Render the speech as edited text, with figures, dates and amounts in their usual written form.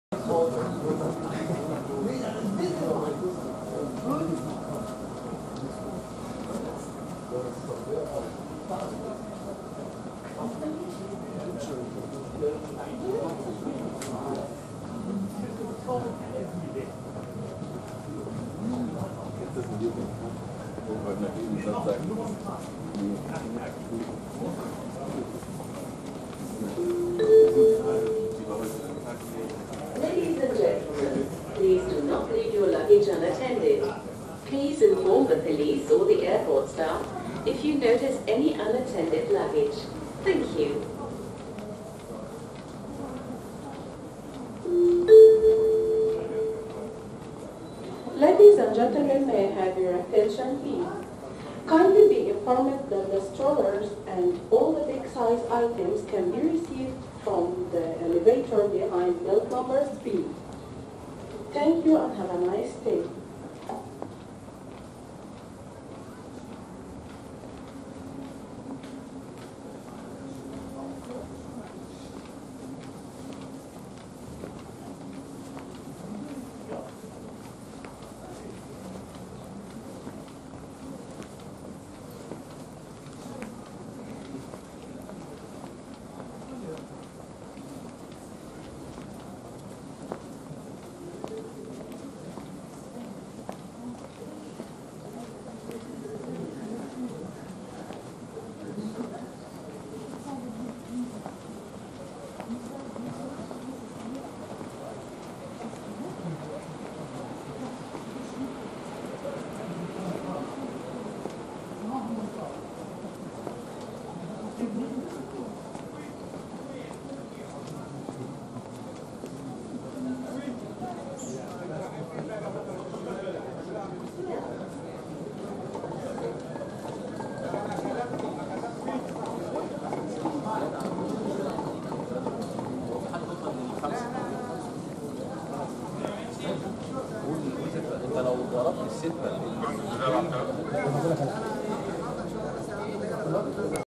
Ladies and gentlemen, please do not leave your luggage unattended. Please inform the police or the airport staff if you notice any unattended luggage. Thank you. Ladies and gentlemen, may I have your attention, please? Kindly be informed that the strollers and all the big size items can be received from the elevator behind belt number 3. Thank you and have a nice day. انت لو ضربت الستة